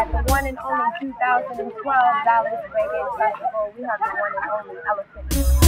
at the one and only 2012 Dallas Reggae Festival. We have the one and only Elephant.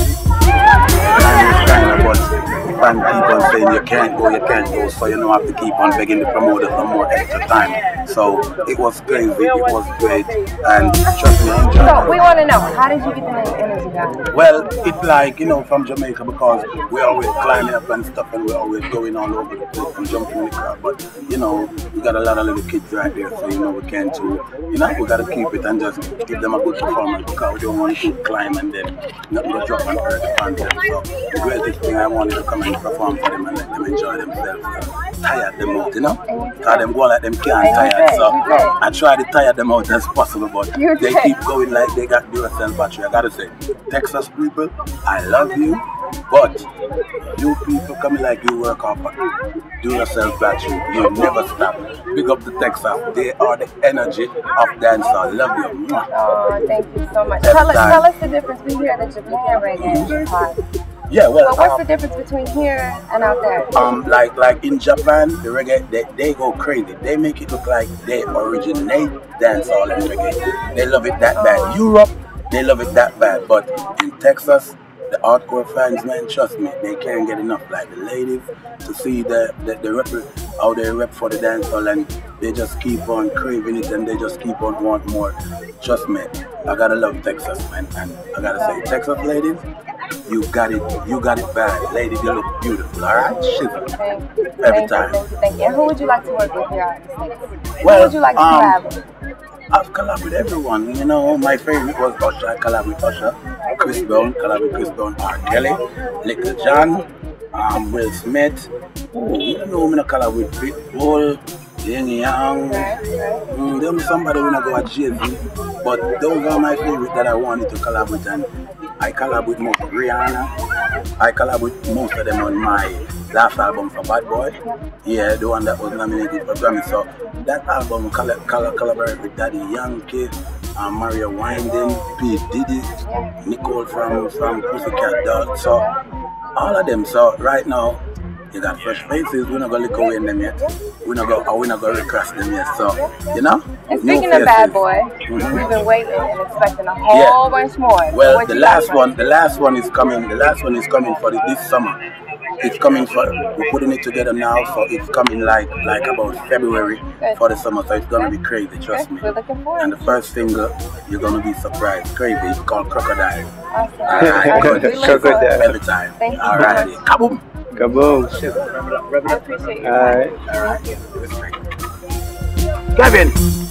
Fan keep on saying you can't go, so you know have to keep on begging the promoter for more extra time. So it was crazy, it was great, and trust me, I enjoyed it. So we want to know, how did you get the name Energy Guy? Well, it's like, you know, from Jamaica, because we're always climbing up and stuff, and we're always going all over the place and jumping in the car. But you know, we got a lot of little kids right there, so you know we can't do, you know, we gotta keep it and just give them a good performance, because we don't want to climb and then nothing to drop and hurt the fans. So the greatest thing, I wanted to come and perform for them and let them enjoy themselves. Tire them out, you know? Because them go like them can't tire. So I try to tire them out as possible, but they keep going like they got Duracell battery. I gotta say, Texas people, I love you, but you people coming like you work off Duracell battery, you never stop. Big up the Texas, they are the energy of dancehall. Love you. Oh, thank you so much. Tell us the difference. We hear that Jamaican reggae is hot. Yeah, well, so what's the difference between here and out there? Like in Japan, the reggae, they go crazy. They make it look like they originate dancehall and reggae. They love it that bad. Europe, they love it that bad. But in Texas, the hardcore fans, man, trust me, they can't get enough. Like the ladies, to see how they rep for the dancehall, and they just keep on craving it, and they just keep on wanting more. Trust me, I gotta love Texas, man, and I gotta say, Texas ladies, you got it bad. Ladies, you look beautiful, alright? Shiver. Every time. Thank you. And who would you like to work with here out in the States? Well, who would you like to collab with? I've collabed with everyone, you know. My favorite was Usher. I collabed with Usher. Chris Brown, collabed with Chris Brown. R. Kelly, Little John, Will Smith. Oh, you know, I'm gonna collab with Pitbull, Yin Yang. There's somebody when I go at Jay-Z. But those are my favorite that I wanted to collab with, and I collab with most Rihanna. I collab with most of them on my last album for Bad Boy. Yeah, the one that was nominated for Grammy. So that album collaborated with Daddy Yankee, Mario Winding, P. Diddy, Nicole from Pussycat Dolls. So all of them. So right now, you got fresh faces. We're not gonna look away in them yet. We're not gonna recross them yet. So you know. And speaking of Bad Boy, we've been waiting and expecting a whole bunch more. Well, the last one is coming. The last one is coming for this summer. It's coming for. We're putting it together now, so it's coming like about February for the summer. So it's gonna be crazy. Trust me. We're looking forward. And the first single, you're gonna be surprised. Crazy. It's called Crocodile. Awesome. Crocodile. Every time. Thank you. All right. Kaboom. Kaboom. I appreciate you. All right. Kevin.